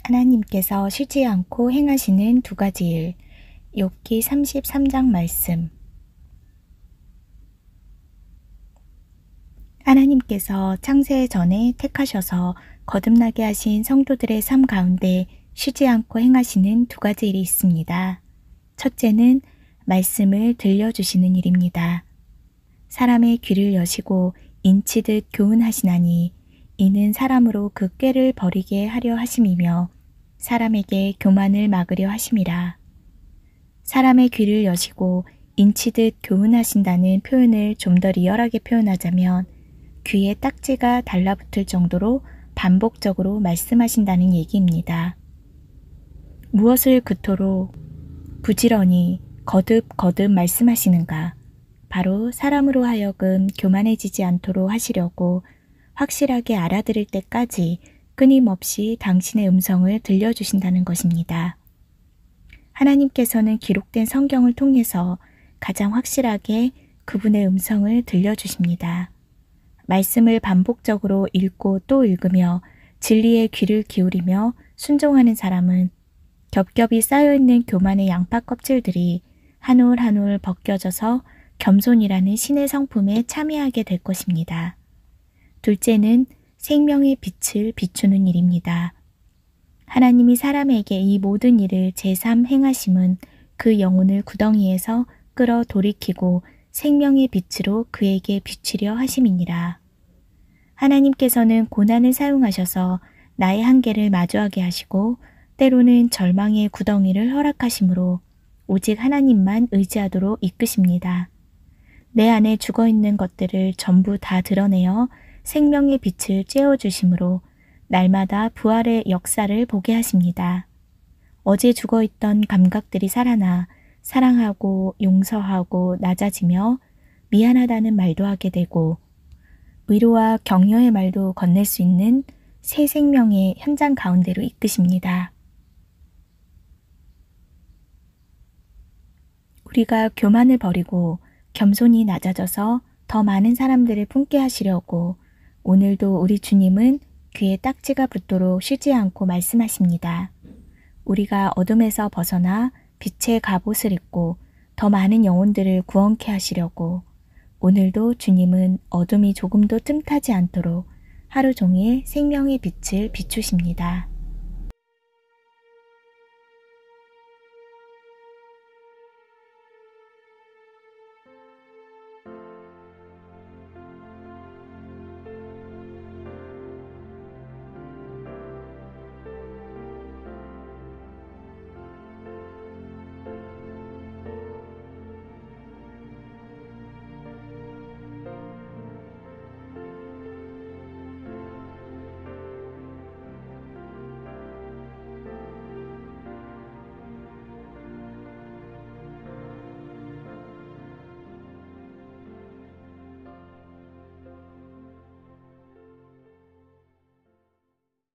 하나님께서 쉬지 않고 행하시는 두 가지 일. 욥기 33장 말씀. 하나님께서 창세 전에 택하셔서 거듭나게 하신 성도들의 삶 가운데 쉬지 않고 행하시는 두 가지 일이 있습니다. 첫째는 말씀을 들려주시는 일입니다. 사람의 귀를 여시고 인치듯 교훈하시나니 이는 사람으로 그 꾀를 버리게 하려 하심이며 사람에게 교만을 막으려 하심이라. 사람의 귀를 여시고 인치듯 교훈하신다는 표현을 좀 더 리얼하게 표현하자면 귀에 딱지가 달라붙을 정도로 반복적으로 말씀하신다는 얘기입니다. 무엇을 그토록 부지런히 거듭 말씀하시는가? 바로 사람으로 하여금 교만해지지 않도록 하시려고 확실하게 알아들을 때까지 끊임없이 당신의 음성을 들려주신다는 것입니다. 하나님께서는 기록된 성경을 통해서 가장 확실하게 그분의 음성을 들려주십니다. 말씀을 반복적으로 읽고 또 읽으며 진리의 귀를 기울이며 순종하는 사람은 겹겹이 쌓여있는 교만의 양파 껍질들이 한 올 한 올 벗겨져서 겸손이라는 신의 성품에 참여하게 될 것입니다. 둘째는 생명의 빛을 비추는 일입니다. 하나님이 사람에게 이 모든 일을 제3 행하심은 그 영혼을 구덩이에서 끌어 돌이키고 생명의 빛으로 그에게 비추려 하심이니라. 하나님께서는 고난을 사용하셔서 나의 한계를 마주하게 하시고 때로는 절망의 구덩이를 허락하심으로 오직 하나님만 의지하도록 이끄십니다. 내 안에 죽어있는 것들을 전부 다 드러내어 생명의 빛을 쬐어주심으로 날마다 부활의 역사를 보게 하십니다. 어제 죽어있던 감각들이 살아나 사랑하고 용서하고 낮아지며 미안하다는 말도 하게 되고 위로와 격려의 말도 건넬 수 있는 새 생명의 현장 가운데로 이끄십니다. 우리가 교만을 버리고 겸손히 낮아져서 더 많은 사람들을 품게 하시려고 오늘도 우리 주님은 귀에 딱지가 붙도록 쉬지 않고 말씀하십니다. 우리가 어둠에서 벗어나 빛의 갑옷을 입고 더 많은 영혼들을 구원케 하시려고 오늘도 주님은 어둠이 조금도 틈타지 않도록 하루 종일 생명의 빛을 비추십니다.